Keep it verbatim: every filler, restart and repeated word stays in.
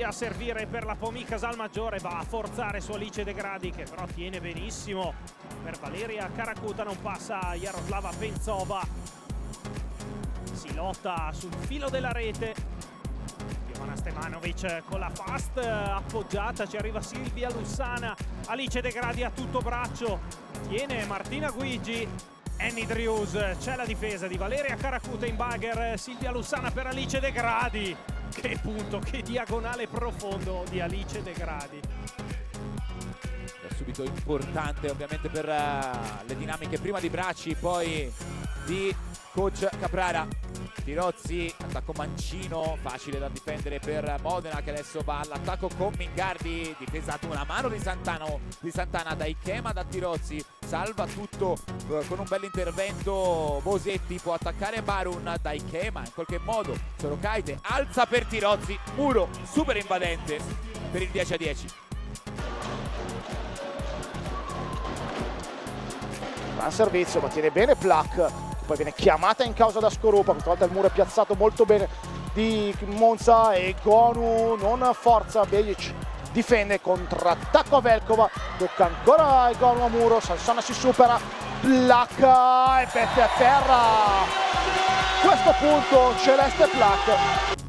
Truzzi a servire per la Pomi Casalmaggiore, va a forzare su Alice De Gradi che però tiene benissimo per Valeria Karakuta, non passa Jaroslava Penzova, si lotta sul filo della rete. Ivana Stevanovic con la fast appoggiata, ci arriva Silvia Lussana, Alice De Gradi a tutto braccio, tiene Martina Guigi. Annie Drews, c'è la difesa di Valeria Karakuta in bugger, Silvia Lussana per Alice De Gradi. Che punto, che diagonale profondo di Alice De Gradi. È subito importante ovviamente per uh, le dinamiche prima di Bracci, poi di coach Caprara. Tirozzi, attacco mancino, facile da difendere per Modena che adesso va all'attacco con Mingardi, difesa ad una mano di Santana, di Santana da Ikema, da Tirozzi, salva tutto eh, con un bel intervento. Bosetti può attaccare Barun da Ikema, in qualche modo Sorokaite alza per Tirozzi, muro super invadente per il dieci a dieci. Gran servizio, ma tiene bene Plak. Poi viene chiamata in causa da Scorupa, questa volta il muro è piazzato molto bene di Monza e Gonu non forza, Bejic difende, contrattacco a Velkova, tocca ancora a Gonu a muro, Sansona si supera, Plak e mette a terra. A questo punto Celeste Plak.